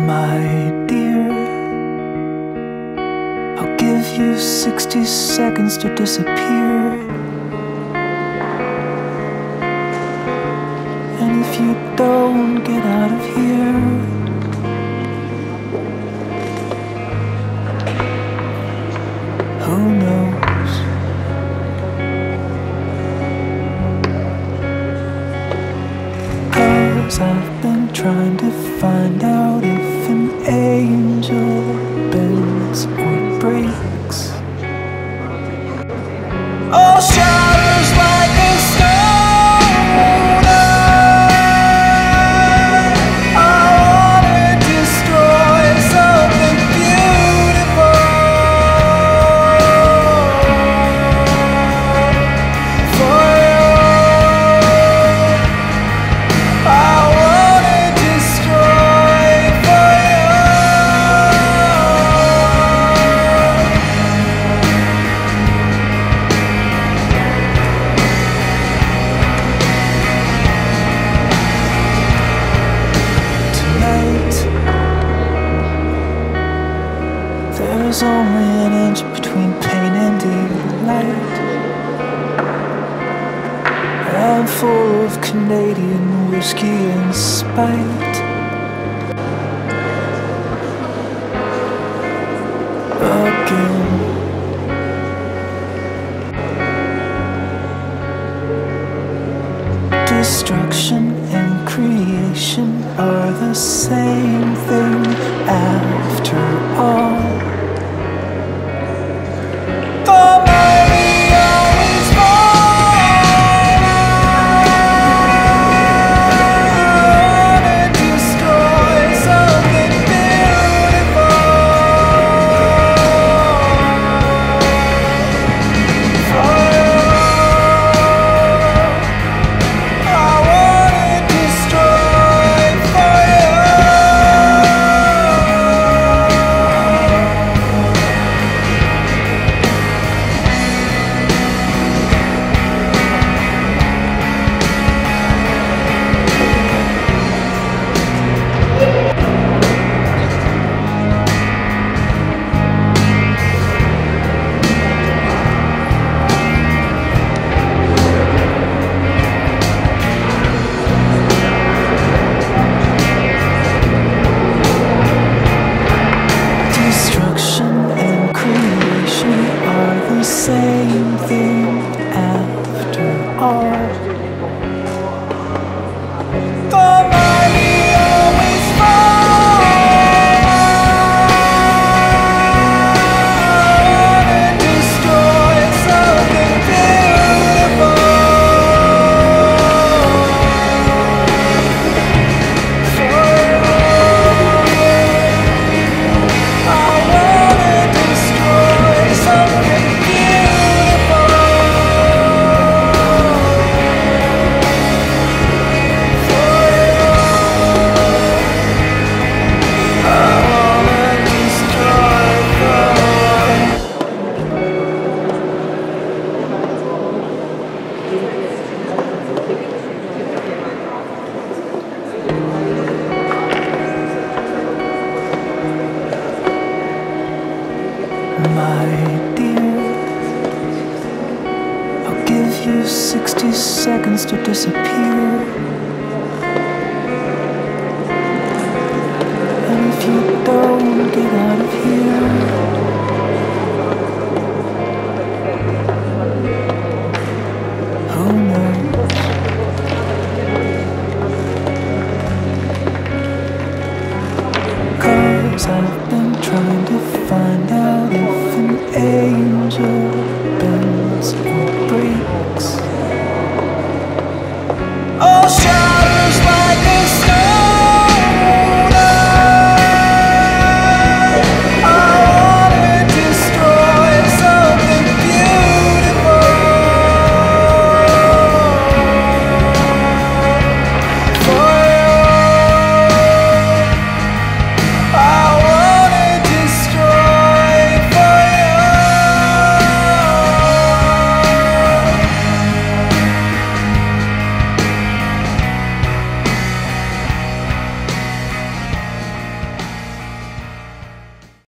My dear, I'll give you 60 seconds to disappear. And if you don't get out of here, who knows? Cause I've been trying to find out if an angel bends or breaks. All shatters like a stone. I wanna destroy something beautiful for you. I wanna destroy for you. Tonight, there's only an inch between pain and delight. I'm full of Canadian whiskey and spite. Again, destruction and creation are the same thing after all. The mighty always fall. I wanna destroy something beautiful for you. I wanna destroy for you. Destruction and creation are the same thing after all. The mighty always fall. I wanna destroy something beautiful for you. I wanna destroy something beautiful for you. I wanna destroy for you. My dear, I'll give you 60 seconds to disappear. And if you don't get out of here,